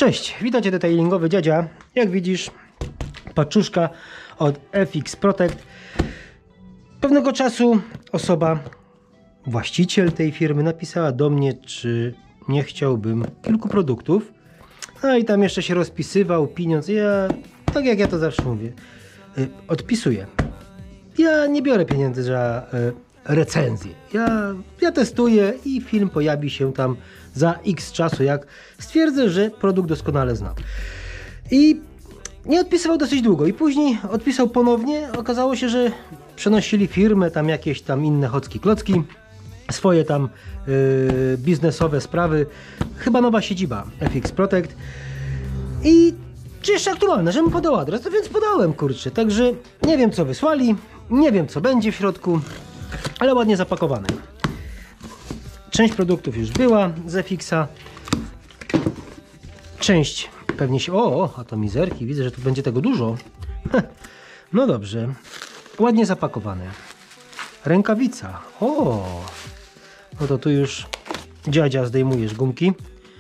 Cześć, witajcie detailingowy dziadzia. Jak widzisz, paczuszka od FX Protect. Pewnego czasu osoba, właściciel tej firmy, napisała do mnie, czy nie chciałbym kilku produktów. No i tam jeszcze się rozpisywał pieniądz. Ja, tak jak ja to zawsze mówię, odpisuję. Ja nie biorę pieniędzy za recenzję. Ja testuję i film pojawi się tam za X czasu, jak stwierdzę, że produkt doskonale znam. I nie odpisywał dosyć długo i później odpisał ponownie. Okazało się, że przenosili firmę, tam jakieś tam inne chocki klocki, swoje tam biznesowe sprawy. Chyba nowa siedziba FX Protect. I czy jeszcze aktualne, żebym podał adres, no więc podałem, kurczę. Także nie wiem, co wysłali, nie wiem, co będzie w środku, ale ładnie zapakowane. Część produktów już była z FX-a. Część pewnie się... O, atomizerki, widzę, że tu będzie tego dużo. No dobrze. Ładnie zapakowane. Rękawica. O, no to tu już dziadzia zdejmujesz gumki.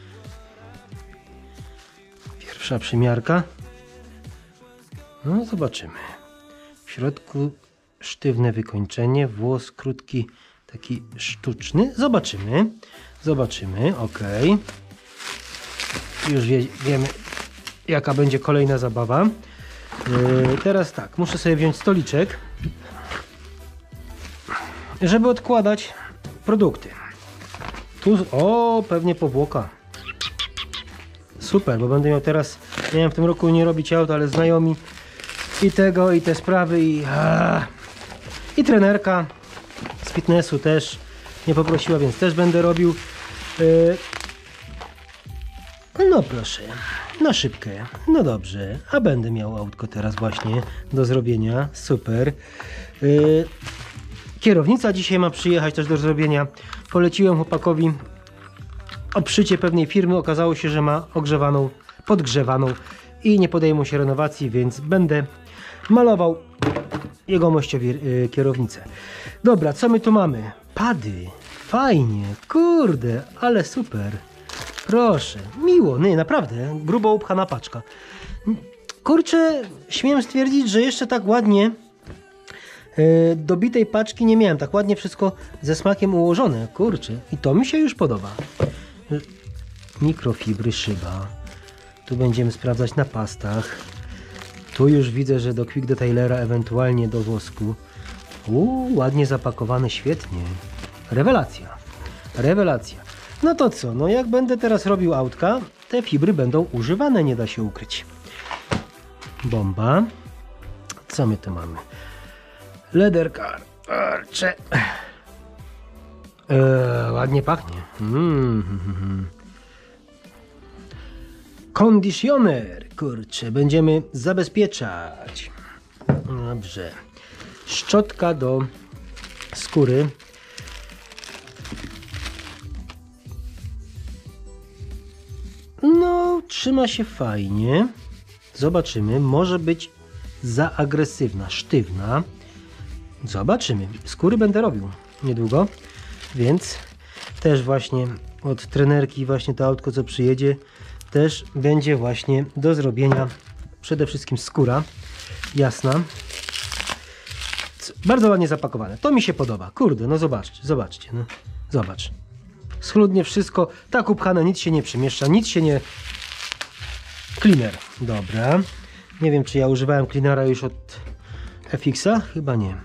Pierwsza przymiarka. No zobaczymy. W środku sztywne wykończenie, włos krótki, taki sztuczny. Zobaczymy. Zobaczymy, ok. Już wiemy, jaka będzie kolejna zabawa. Teraz tak, muszę sobie wziąć stoliczek, żeby odkładać produkty. Tu, o, pewnie powłoka. Super, bo będę miał teraz, miałem w tym roku nie robić aut, ale znajomi i tego, i te sprawy, i trenerka z fitnessu też mnie poprosiła, więc też będę robił. No proszę, na szybkę, no dobrze, a będę miał autko teraz właśnie do zrobienia, super. Kierownica dzisiaj ma przyjechać też do zrobienia. Poleciłem chłopakowi obszycie pewnej firmy, okazało się, że ma ogrzewaną, podgrzewaną i nie podejmą się renowacji, więc będę malował jegomościowi kierownicę. Dobra, co my tu mamy? Pady, fajnie, kurde, ale super. Proszę, miło, nie, naprawdę, grubo upchana paczka. Kurczę, śmiem stwierdzić, że jeszcze tak ładnie dobitej paczki nie miałem, tak ładnie wszystko ze smakiem ułożone, kurczę, i to mi się już podoba. Mikrofibry, szyba, tu będziemy sprawdzać na pastach, tu już widzę, że do Quick Detailera, ewentualnie do wosku. Ładnie zapakowane, świetnie, rewelacja, rewelacja. No to co, no jak będę teraz robił autka, te fibry będą używane, nie da się ukryć. Bomba. Co my tu mamy? Lederkar. Ładnie pachnie. Konditioner. Kurczę, będziemy zabezpieczać. Dobrze. Szczotka do skóry. No, trzyma się fajnie. Zobaczymy. Może być za agresywna, sztywna. Zobaczymy. Skóry będę robił niedługo, więc też właśnie od trenerki właśnie to autko, co przyjedzie, też będzie właśnie do zrobienia przede wszystkim skóra jasna. Bardzo ładnie zapakowane. To mi się podoba. Kurde, no zobaczcie, zobaczcie. No. Zobacz. Schludnie wszystko, tak upchane, nic się nie przemieszcza, nic się nie... Cleaner, dobra. Nie wiem, czy ja używałem cleanera już od FX-a? Chyba nie.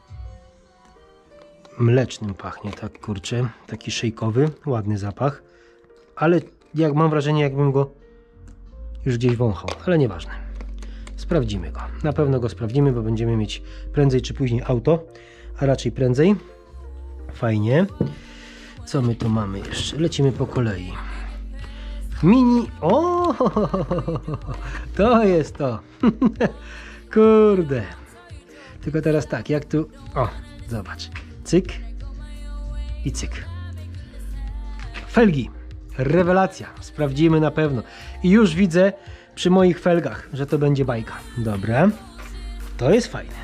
Mlecznym pachnie, tak kurczę, taki szejkowy, ładny zapach. Ale jak mam wrażenie, jakbym go już gdzieś wąchał, ale nieważne. Sprawdzimy go, na pewno go sprawdzimy, bo będziemy mieć prędzej czy później auto, a raczej prędzej. Fajnie. Co my tu mamy jeszcze? Lecimy po kolei. Mini... O, to jest to. Kurde. Tylko teraz tak, jak tu... O, zobacz. Cyk i cyk. Felgi. Rewelacja. Sprawdzimy na pewno. I już widzę przy moich felgach, że to będzie bajka. Dobra. To jest fajne.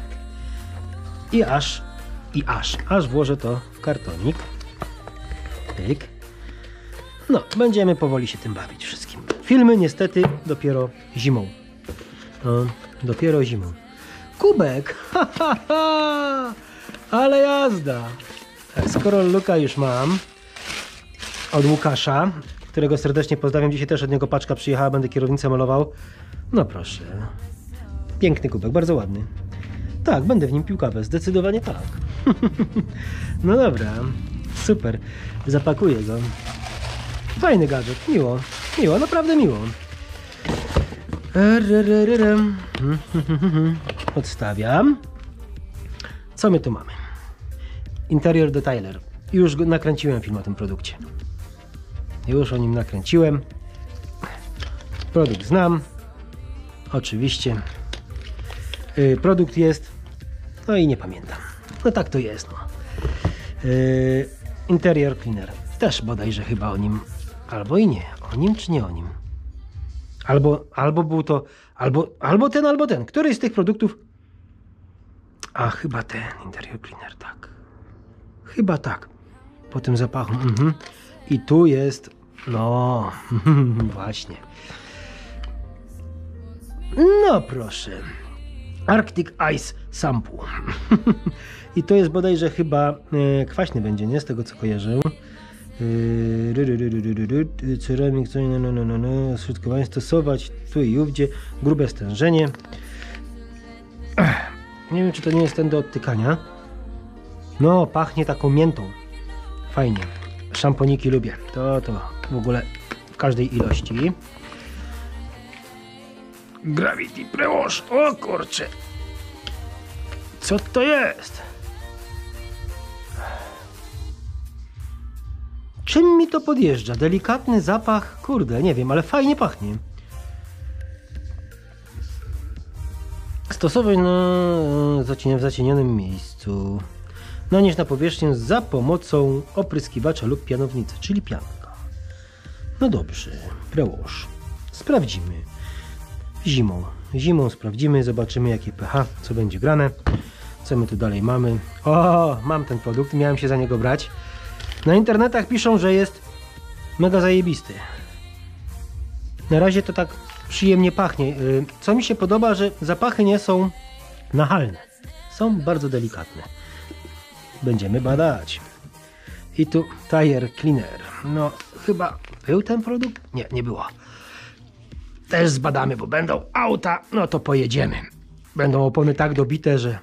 Aż włożę to w kartonik. Pyk. No, będziemy powoli się tym bawić wszystkim. Filmy niestety dopiero zimą. No, dopiero zimą. Kubek! Ha, ha, ha! Ale jazda! Skoro Luka już mam od Łukasza, którego serdecznie pozdrawiam. Dzisiaj też od niego paczka przyjechała, będę kierownicę malował. No proszę. Piękny kubek, bardzo ładny. Tak, będę w nim pił kawę, zdecydowanie tak. No dobra, super. Zapakuję go. Fajny gadżet, miło. Miło, naprawdę miło. Odstawiam. Co my tu mamy? Interior Detailer. Już nakręciłem film o tym produkcie. Już o nim nakręciłem. Produkt znam. Oczywiście. Produkt jest. No i nie pamiętam. No tak to jest. No. Interior Cleaner. Też bodajże chyba o nim. Albo i nie. O nim czy nie o nim? Albo był to. Albo ten. Który z tych produktów? A chyba ten Interior Cleaner, tak. Chyba tak. Po tym zapachu. I tu jest. No, właśnie. No proszę. Arctic Ice Shampoo. I to jest bodajże chyba kwaśny będzie, nie? Z tego co kojarzę. Ceramik, środkowanie stosować tu i ówdzie. Grube stężenie. Nie wiem, czy to nie jest ten do odtykania. No, pachnie taką miętą. Fajnie. Szamponiki lubię. To w ogóle w każdej ilości. Gravity Pre-Wash. O kurczę. Co to jest? Czym mi to podjeżdża? Delikatny zapach. Kurde, nie wiem, ale fajnie pachnie. Stosować w zacienionym miejscu. Nanieść na powierzchnię za pomocą opryskiwacza lub pianownicy, czyli pianka. No dobrze, Pre-Wash. Sprawdzimy. Zimą sprawdzimy, zobaczymy jakie pH, co będzie grane. Co my tu dalej mamy? O, mam ten produkt, miałem się za niego brać. Na internetach piszą, że jest mega zajebisty. Na razie to tak przyjemnie pachnie. Co mi się podoba, że zapachy nie są nachalne. Są bardzo delikatne. Będziemy badać. I tu Tire Cleaner. No chyba był ten produkt? Nie, nie było. Też zbadamy, bo będą auta, no to pojedziemy. Będą opony tak dobite, że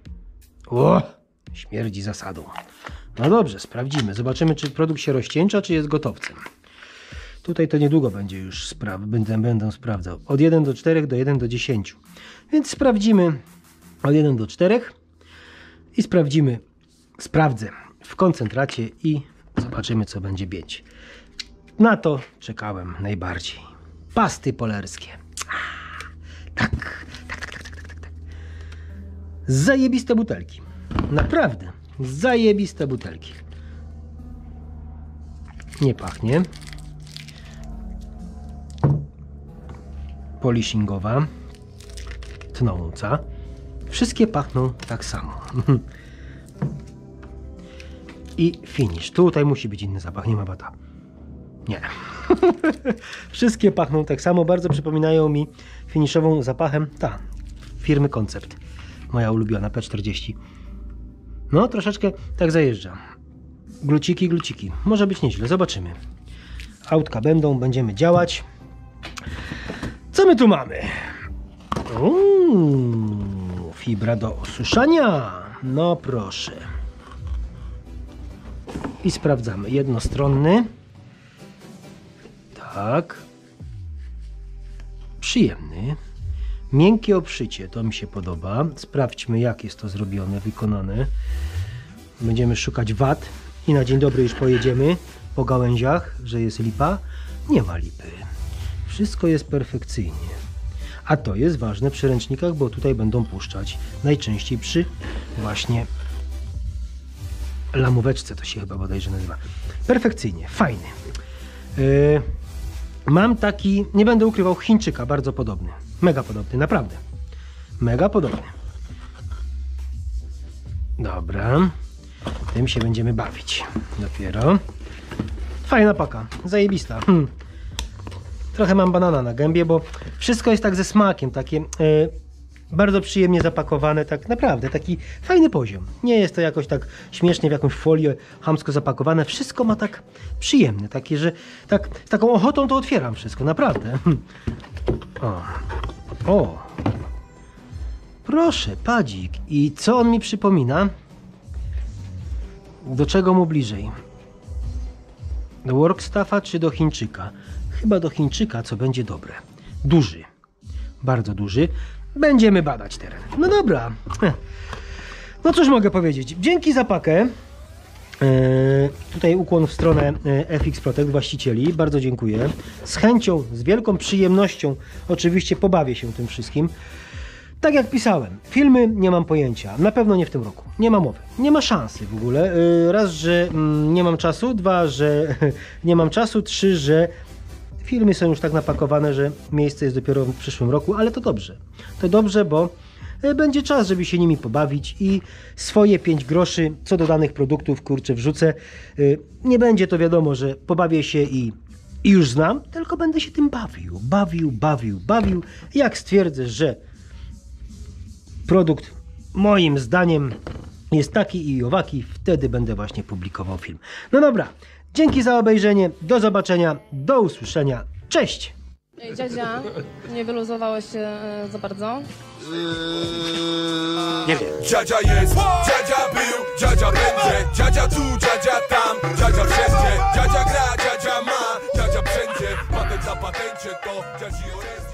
śmierdzi zasadą. No dobrze, sprawdzimy. Zobaczymy, czy produkt się rozcieńcza, czy jest gotowcem. Tutaj to niedługo będzie już będę sprawdzał. Od 1 do 4 do 1 do 10. Więc sprawdzimy od 1 do 4 i sprawdzę w koncentracie i zobaczymy, co będzie bieć. Na to czekałem najbardziej. Pasty polerskie. Tak. Zajebiste butelki. Naprawdę. Zajebiste butelki. Nie pachnie. Polishingowa. Tnąca. Wszystkie pachną tak samo. I finish. Tutaj musi być inny zapach. Nie ma bata. Nie. Wszystkie pachną tak samo. Bardzo przypominają mi finishową zapachem firmy Concept. Moja ulubiona P40. No troszeczkę tak zajeżdża. Gluciki. Może być nieźle. Zobaczymy. Autka będziemy działać. Co my tu mamy? Fibra do osuszania. No proszę. I sprawdzamy. Jednostronny. Tak. Przyjemny. Miękkie obszycie. To mi się podoba. Sprawdźmy, jak jest to zrobione, wykonane. Będziemy szukać wad. I na dzień dobry już pojedziemy po gałęziach, że jest lipa. Nie ma lipy. Wszystko jest perfekcyjnie. A to jest ważne przy ręcznikach, bo tutaj będą puszczać najczęściej przy właśnie lamóweczce, to się chyba bodajże nazywa. Perfekcyjnie, fajny. Mam taki, nie będę ukrywał, Chińczyka, bardzo podobny. Mega podobny, naprawdę. Mega podobny. Dobra. Tym się będziemy bawić. Dopiero. Fajna paka, zajebista. Trochę mam banana na gębie, bo wszystko jest tak ze smakiem, takie bardzo przyjemnie zapakowane, tak naprawdę, taki fajny poziom. Nie jest to jakoś tak śmiesznie w jakąś folię chamsko zapakowane, wszystko ma tak przyjemne, takie, że tak z taką ochotą to otwieram wszystko, naprawdę. O, proszę, padzik. I co on mi przypomina? Do czego mu bliżej? Do Workstaffa czy do Chińczyka? Chyba do Chińczyka, co będzie dobre. Duży. Bardzo duży. Będziemy badać teren. No dobra. No cóż mogę powiedzieć. Dzięki za pakę. Tutaj ukłon w stronę FX Protect, właścicieli. Bardzo dziękuję. Z chęcią, z wielką przyjemnością oczywiście pobawię się tym wszystkim. Tak jak pisałem, filmy nie mam pojęcia, na pewno nie w tym roku, nie ma mowy, nie ma szansy w ogóle, raz, że nie mam czasu, dwa, że nie mam czasu, trzy, że filmy są już tak napakowane, że miejsce jest dopiero w przyszłym roku, ale to dobrze, bo będzie czas, żeby się nimi pobawić i swoje 5 groszy co do danych produktów, kurczę, wrzucę, nie będzie to wiadomo, że pobawię się i już znam, tylko będę się tym bawił, jak stwierdzę, że produkt moim zdaniem jest taki i owaki, wtedy będę właśnie publikował film. No dobra, dzięki za obejrzenie, do zobaczenia, do usłyszenia, cześć! Ej, dziadzia, nie wyluzowałeś się za bardzo? Nie wiem. Dziadzia jest, dziadzia był, dziadzia będzie, dziadzia tu, dziadzia tam, dziadzia wszędzie, dziadzia gra, dziadzia ma, dziadzia wszędzie, patent za patencie to dziadzi orez.